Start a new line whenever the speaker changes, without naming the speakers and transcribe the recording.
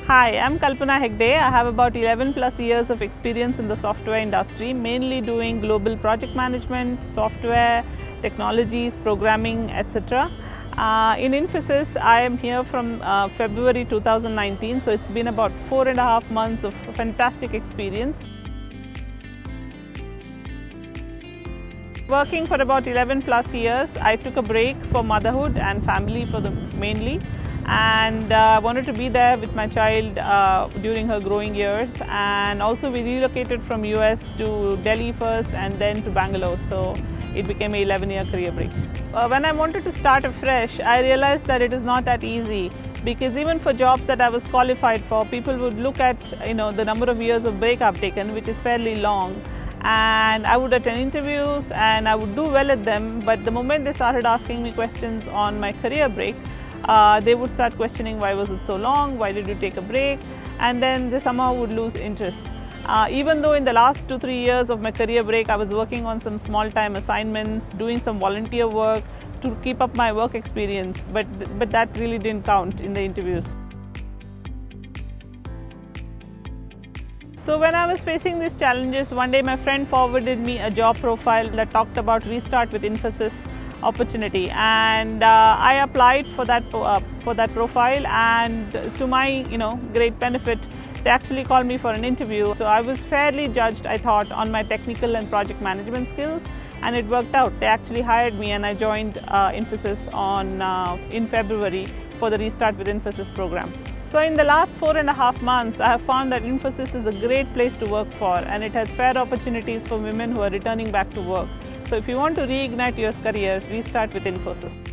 Hi, I'm Kalpana Hegde. I have about 11 plus years of experience in the software industry, mainly doing global project management, software, technologies, programming, etc. In Infosys, I am here from February 2019, so it's been about 4.5 months of fantastic experience. Working for about 11 plus years, I took a break for motherhood and family mainly. And wanted to be there with my child during her growing years, and also we relocated from US to Delhi first and then to Bangalore, so it became an 11-year career break. When I wanted to start afresh, I realized that it is not that easy, because even for jobs that I was qualified for, people would look at the number of years of break I've taken, which is fairly long, and I would attend interviews and I would do well at them, but the moment they started asking me questions on my career break, they would start questioning why was it so long, why did you take a break, and then they somehow would lose interest. Even though in the last 2-3 years of my career break I was working on some small time assignments, doing some volunteer work to keep up my work experience, but that really didn't count in the interviews. So when I was facing these challenges, one day my friend forwarded me a job profile that talked about Restart with Infosys opportunity, and I applied for that profile, and to my great benefit, they actually called me for an interview. So I was fairly judged, I thought, on my technical and project management skills, and it worked out. They actually hired me, and I joined Infosys in February for the Restart with Infosys program. So in the last 4.5 months, I have found that Infosys is a great place to work for, and it has fair opportunities for women who are returning back to work. So if you want to reignite your career, restart with Infosys.